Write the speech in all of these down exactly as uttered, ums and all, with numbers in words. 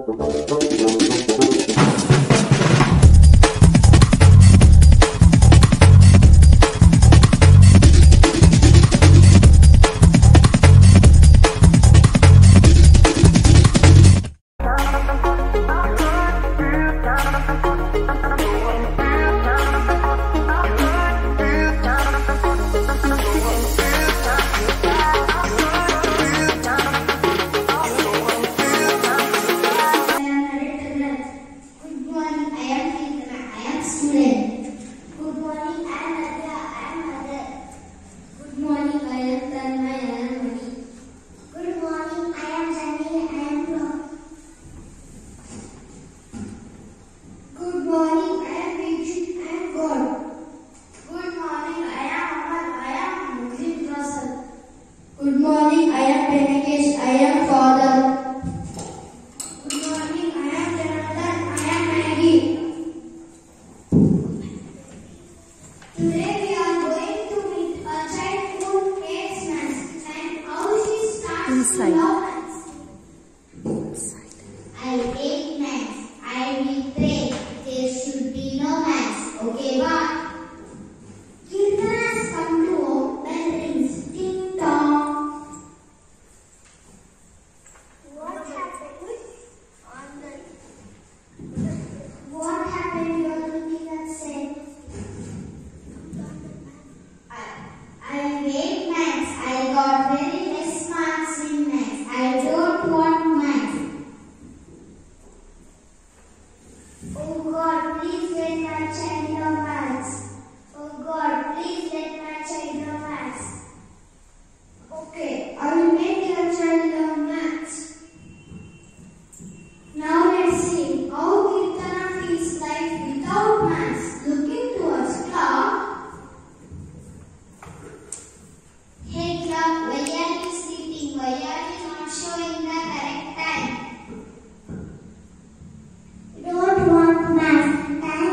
Don't want math.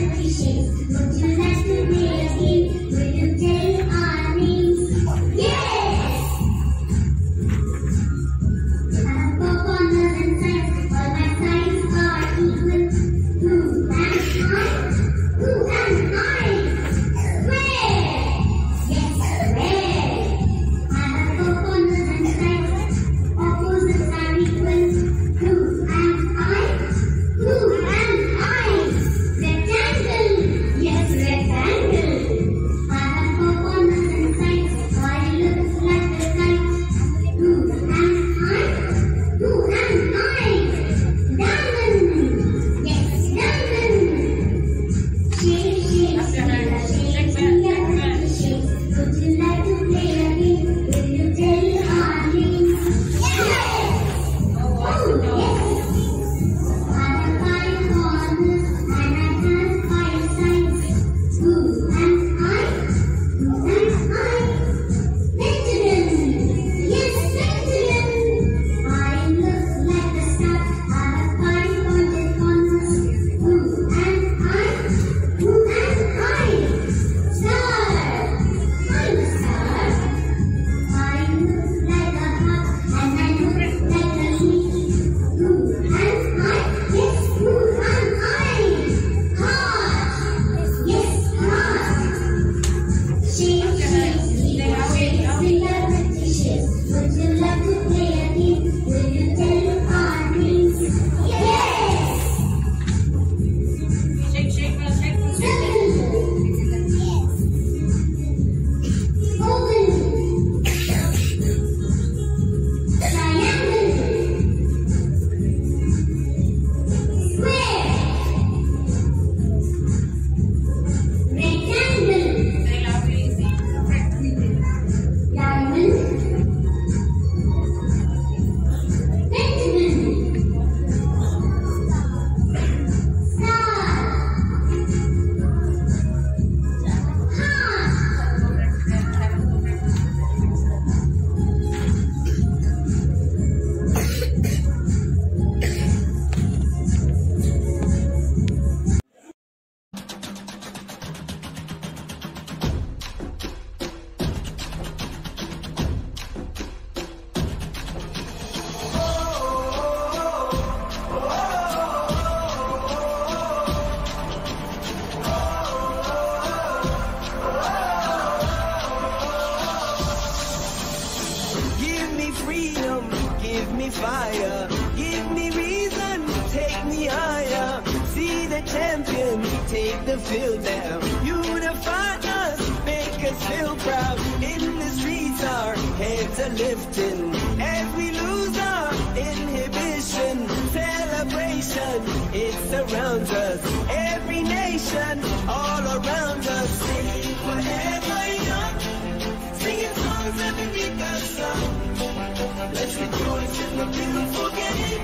fire. Give me reason, take me higher. See the champion, take the field down. Unify us, make us feel proud. In the streets our heads are lifting. As we lose our inhibition, celebration, it surrounds us. Every nation, all around us. Sing forever young, singing songs that beneath the sun. Let's rejoice in the beautiful game,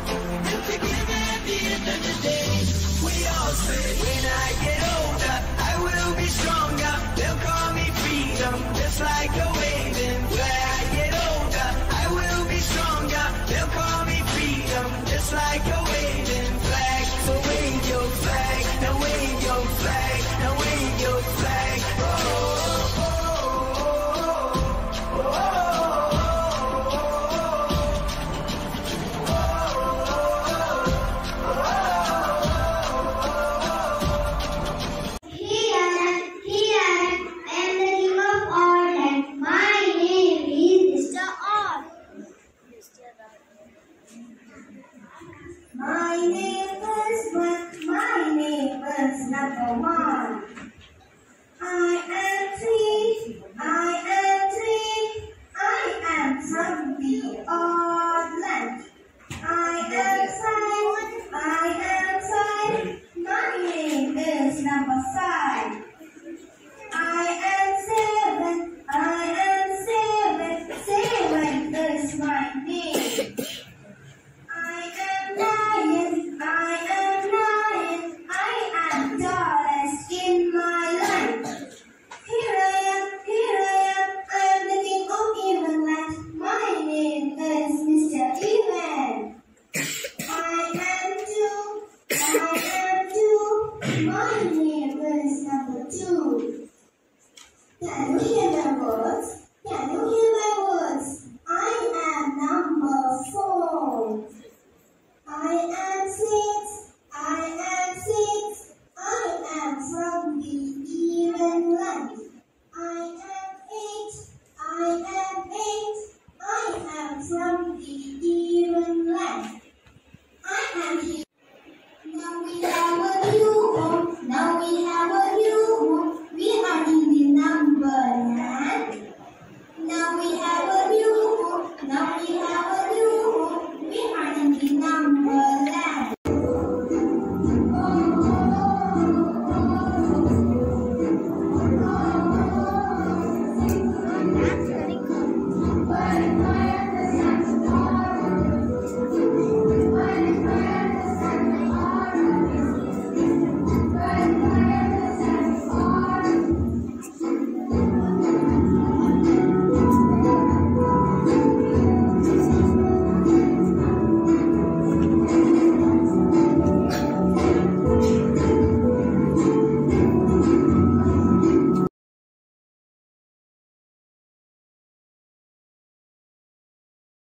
and together at the end of the day, we all say, when I get older, I will be stronger. They'll call me freedom, just like a waving flag. I get older, I will be stronger. They'll call me freedom, just like a waving flag. So wave your flag, now wave your flag, now wave your flag. Oh, oh, oh, oh, oh, oh. My neighbors, but my neighbors number one. I am free, I am free, I am from the odd land. I am fine, I am fine, my name is number five. I am seven, I am seven, seven is my name. I am lion, I am lion, I am tallest in my line. Here I am, here I am, I am the king of Evenland. My name is Mister Even. I am two, I am two, My name